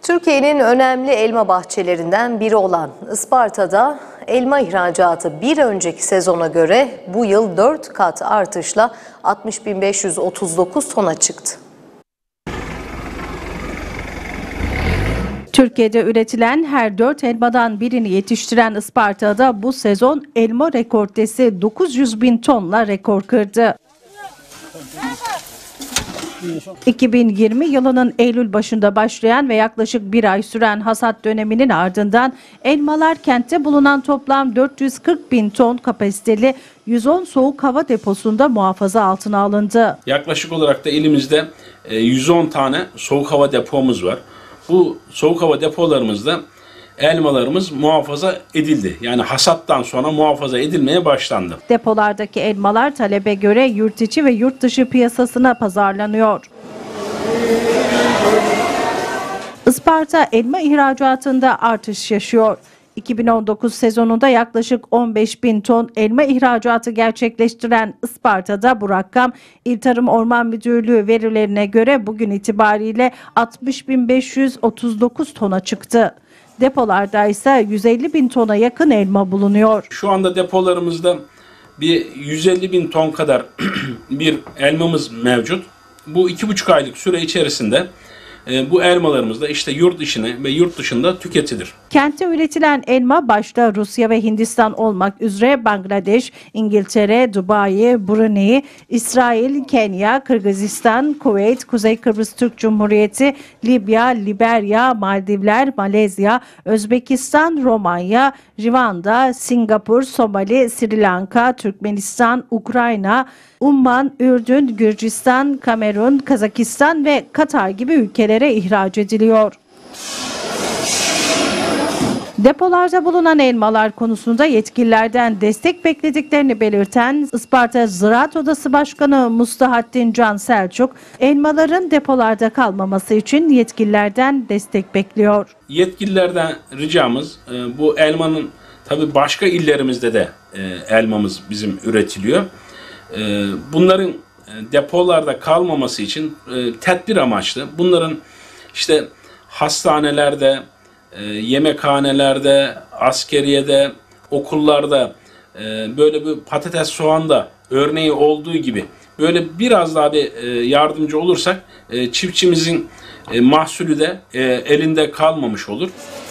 Türkiye'nin önemli elma bahçelerinden biri olan Isparta'da elma ihracatı bir önceki sezona göre bu yıl 4 kat artışla 60.539 tona çıktı. Türkiye'de üretilen her 4 elmadan birini yetiştiren Isparta'da bu sezon elma rekortesi 900.000 tonla rekor kırdı. 2020 yılının Eylül başında başlayan ve yaklaşık bir ay süren hasat döneminin ardından elmalar kentte bulunan toplam 440.000 ton kapasiteli 110 soğuk hava deposunda muhafaza altına alındı. Yaklaşık olarak da elimizde 110 tane soğuk hava depomuz var. Bu soğuk hava depolarımızda elmalarımız muhafaza edildi. Yani hasattan sonra muhafaza edilmeye başlandı. Depolardaki elmalar talebe göre yurt içi ve yurt dışı piyasasına pazarlanıyor. Isparta elma ihracatında artış yaşıyor. 2019 sezonunda yaklaşık 15.000 ton elma ihracatı gerçekleştiren Isparta'da bu rakam İl Tarım Orman Müdürlüğü verilerine göre bugün itibariyle 60.539 tona çıktı. Depolarda ise 150.000 tona yakın elma bulunuyor. Şu anda depolarımızda bir 150.000 ton kadar bir elmamız mevcut. Bu 2,5 aylık süre içerisinde bu elmalarımız da işte yurt içine ve yurt dışında tüketilir. Kentte üretilen elma başta Rusya ve Hindistan olmak üzere Bangladeş, İngiltere, Dubai, Brunei, İsrail, Kenya, Kırgızistan, Kuveyt, Kuzey Kıbrıs Türk Cumhuriyeti, Libya, Liberya, Maldivler, Malezya, Özbekistan, Romanya, Rwanda, Singapur, Somali, Sri Lanka, Türkmenistan, Ukrayna, Umman, Ürdün, Gürcistan, Kamerun, Kazakistan ve Katar gibi ülkelere ihraç ediliyor. Depolarda bulunan elmalar konusunda yetkililerden destek beklediklerini belirten Isparta Ziraat Odası Başkanı Mustahattin Can Selçuk, elmaların depolarda kalmaması için yetkililerden destek bekliyor. Yetkililerden ricamız bu elmanın tabii başka illerimizde de elmamız bizim üretiliyor. Bunların depolarda kalmaması için tedbir amaçlı bunların işte hastanelerde, yemekhanelerde, askeriyede, okullarda böyle bir patates soğanda örneği olduğu gibi böyle biraz daha bir yardımcı olursak çiftçimizin mahsulü de elinde kalmamış olur.